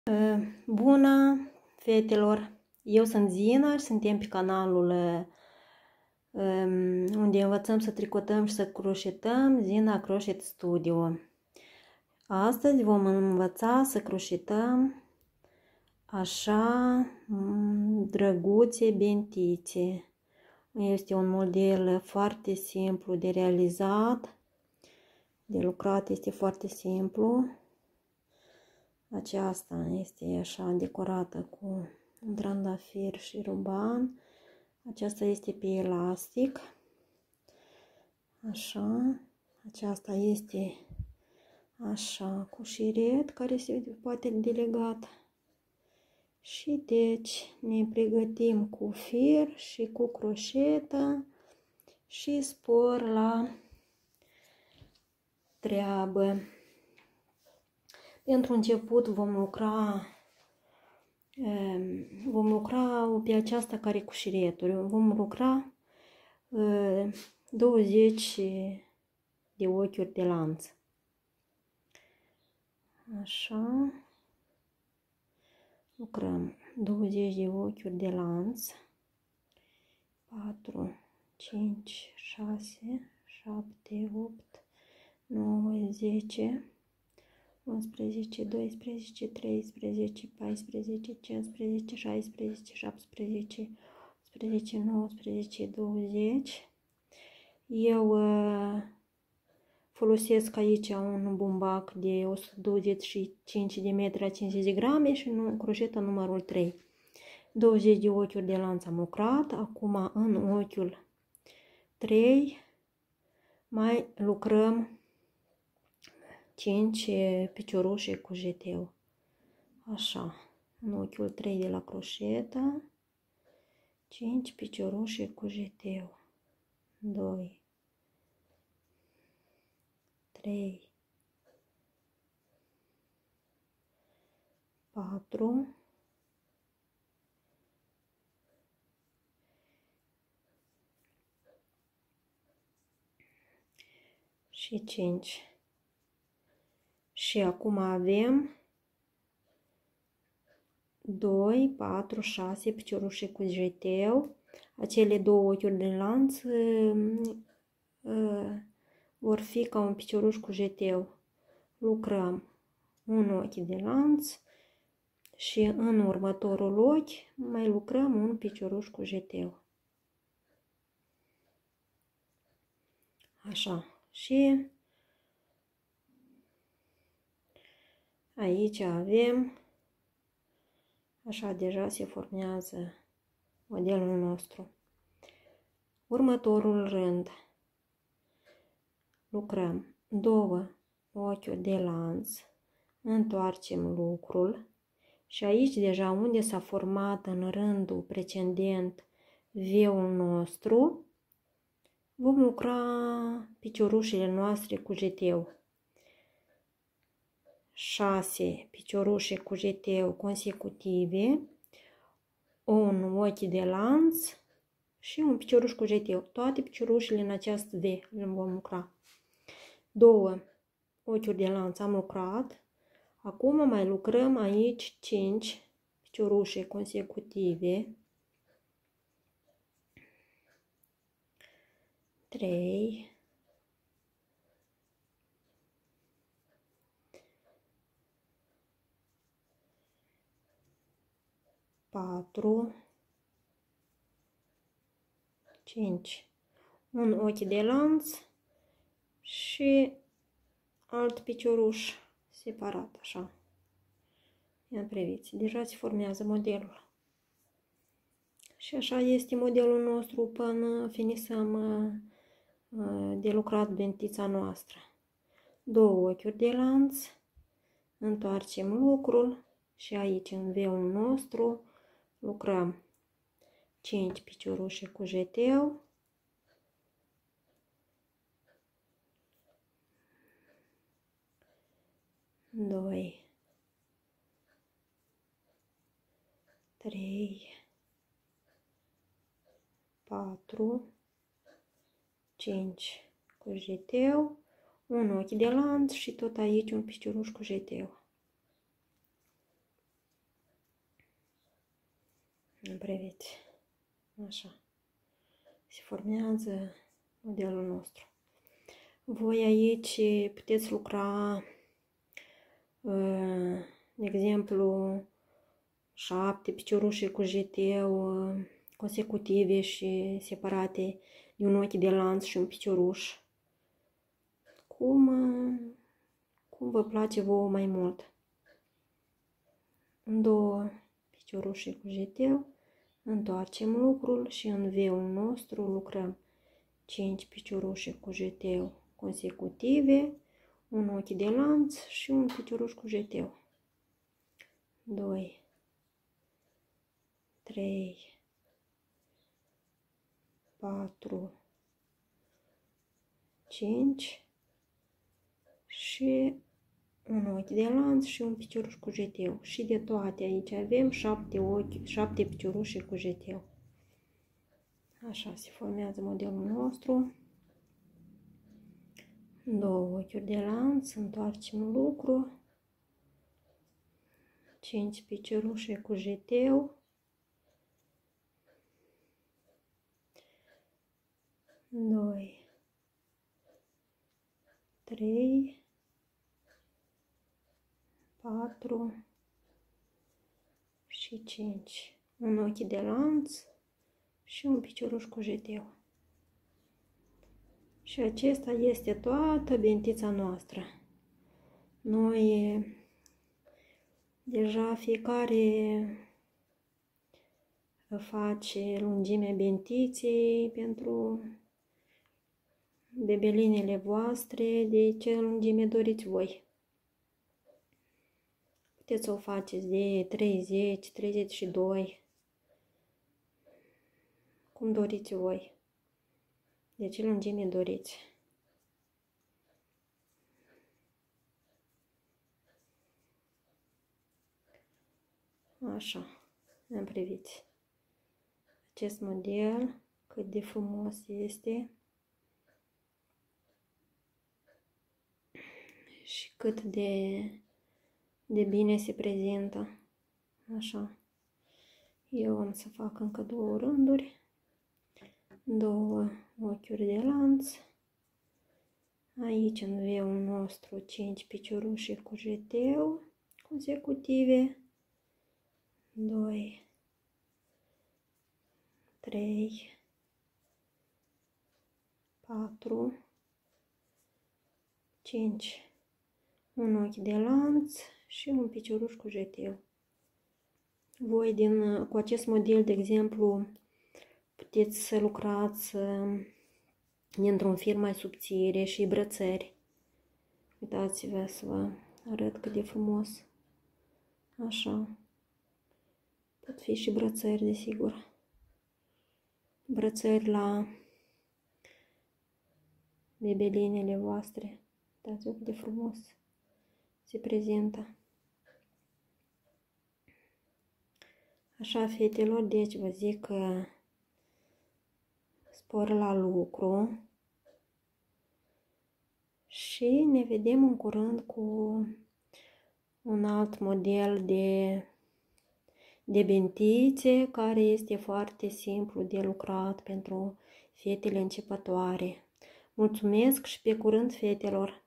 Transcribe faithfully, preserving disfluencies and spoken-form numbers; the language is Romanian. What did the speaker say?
Bună, fetelor! Eu sunt Zina și suntem pe canalul um, unde învățăm să tricotăm și să croșetăm, Zina Crochet Studio. Astăzi vom învăța să croșetăm așa drăguțe bentițe. Este un model foarte simplu de realizat, de lucrat, este foarte simplu. Aceasta este așa decorată cu trandafir și ruban. Aceasta este pe elastic. Așa. Aceasta este așa cu șiret care se poate delegat. Și deci ne pregătim cu fir și cu croșetă și spor la treabă. Pentru început vom lucra vom lucra pe aceasta care cu șireturi. Vom lucra douăzeci de ochiuri de lanț. Așa. Lucrăm douăzeci de ochiuri de lanț. patru, cinci, șase, șapte, opt, nouă, zece. unsprezece, doisprezece, treisprezece, paisprezece, cincisprezece, șaisprezece, șaptesprezece, optsprezece, nouăsprezece, douăzeci. Eu uh, folosesc aici un bumbac de o sută douăzeci și cinci de metri la cincizeci de grame și nu, croșeta numărul trei. douăzeci de ochiuri de lanț am lucrat. Acum în ochiul trei mai lucrăm cinci piciorușe cu jeteu. Așa, în ochiul trei de la croșetă, cinci piciorușe cu jeteu. doi, trei, patru, și cinci. Și acum avem doi, patru, șase piciorușe cu jeteu. Acele două ochiuri de lanț uh, uh, vor fi ca un picioruș cu jeteu. Lucrăm un ochi de lanț și în următorul ochi mai lucrăm un picioruș cu jeteu. Așa. Și aici avem, așa deja se formează modelul nostru. Următorul rând, lucrăm două ochiuri de lanț, întoarcem lucrul și aici deja unde s-a format în rândul precedent V-ul nostru, vom lucra piciorușele noastre cu jeteu. șase piciorușe cu jeteu consecutive, un ochi de lanț și un picioruș cu jeteu. Toate piciorușele în acest V le vom lucra. două ochiuri de lanț am lucrat. Acum mai lucrăm aici cinci piciorușe consecutive. trei, patru, cinci. Un ochi de lanț și alt picioruș separat, așa. Ia priviți, deja se formează modelul. Și așa este modelul nostru până finisăm de lucrat bentița noastră. Două ochiuri de lanț, întoarcem lucrul și aici în V-ul nostru lucrăm cinci piciorușe cu jeteu. doi, trei, patru, cinci cu jeteu, un ochi de lanț și tot aici un picioruș cu jeteu. Priviți. Așa. Se formează modelul nostru. Voi aici puteți lucra, de exemplu, șapte piciorușe cu jeteu consecutive și separate de un ochi de lanț și un picioruș. Cum, cum vă place vouă mai mult. În două piciorușe cu jeteu întoarcem lucrul și în V-ul nostru lucrăm cinci piciorușe cu jeteu consecutive, un ochi de lanț și un picioruș cu jeteu. doi, trei, patru, cinci și un ochi de lanț și un picioruș cu jeteu. Și de toate aici avem șapte ochi, șapte piciorușe cu jeteu. Așa se formează modelul nostru. Două ochiuri de lanț, întoarcem lucru. cinci piciorușe cu jeteu. doi, trei, patru și cinci. Un ochi de lanț și un picioruș cu jeteu. Și acesta este toată bentița noastră. Noi deja fiecare face lungimea bentiței pentru bebelinele voastre, de ce lungime doriți voi. Puteți să o faceți de treizeci, treizeci și doi, cum doriți voi, de ce lungime doriți. Așa, îmi priviți. Acest model, cât de frumos este și cât de, de bine se prezintă. Așa. Eu am să fac încă două rânduri, două ochiuri de lanț. Aici în V-ul nostru cinci piciorușe cu jeteu consecutive. doi, trei, patru, cinci. Un ochi de lanț și un picioruș cu jeteu. Voi din, cu acest model, de exemplu, puteți să lucrați dintr-un fir mai subțire și brățări. Uitați-vă să vă arăt cât de frumos. Așa. Pot fi și brățări, desigur. Brățări la bebelinele voastre. Uitați-vă cât de frumos se prezintă. Așa, fetelor, deci vă zic că spor la lucru și ne vedem în curând cu un alt model de, de bentițe care este foarte simplu de lucrat pentru fetele începătoare. Mulțumesc și pe curând, fetelor!